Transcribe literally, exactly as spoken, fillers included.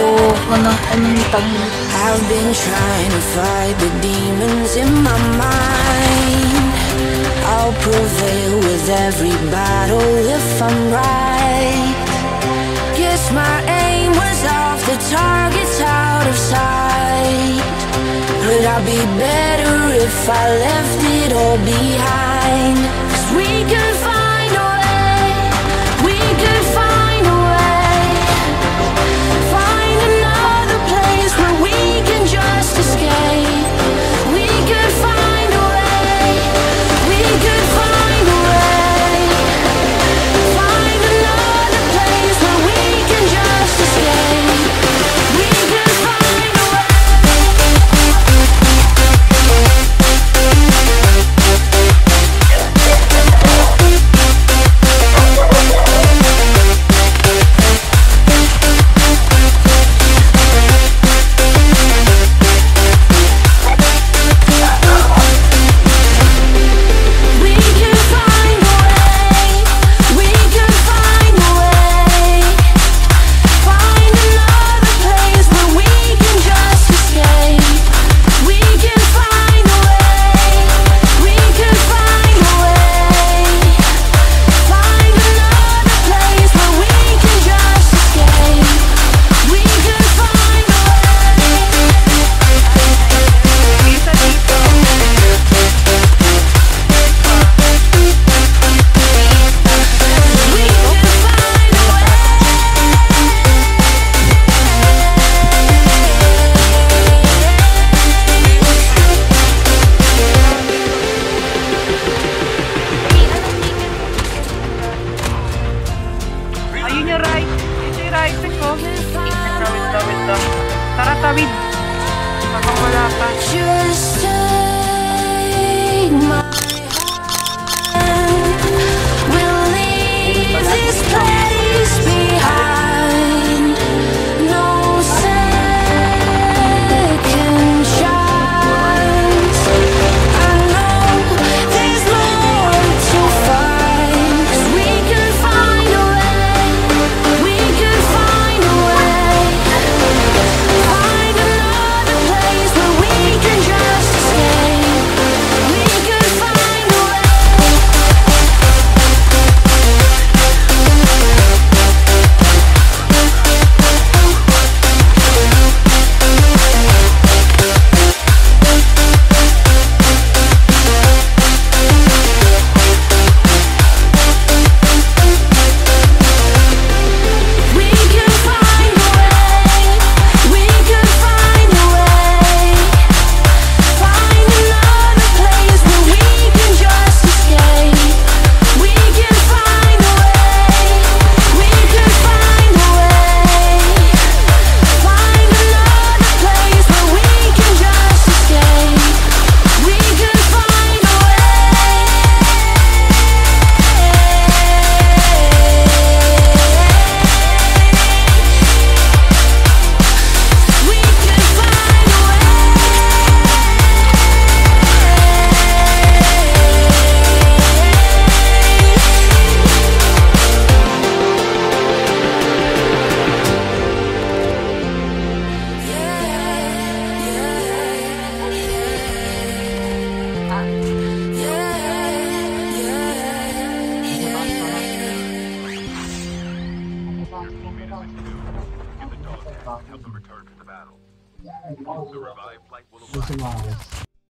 ko ng anong tawag. I've been trying to fight the demons in my mind. I'll prevail with every battle if I'm right. Guess my aim was off, the target's out of sight. But I'd be better if I left it all behind. 'Cause we could find a way, we could find a way. Find another place where we can just escape. We could find a way, we could find a way. Find another place where we can just escape. We could find a way. We could find a way, we could find a way. Find another place where we can just escape. We could find a way, we could find a way. Find another place where we can just escape. We could find a way. Isa dito. We could find a way. Ayun yung right. Ito yung right ko. Tawid, tawid lang. Tara, tawid. Baka wala pa. Just take my hand. We'll leave this place behind. No second chance. I know there's more to find. 'Cause we could find a way, we could find a way. Find another place where we can just escape. We could find a way. We could find a way, we could find a way. Find another place where we can just escape. We could find a way, we could find a way. Find another place where we can just escape. We could find a way. We could find a Help them return to the battle. The revived flight will arrive.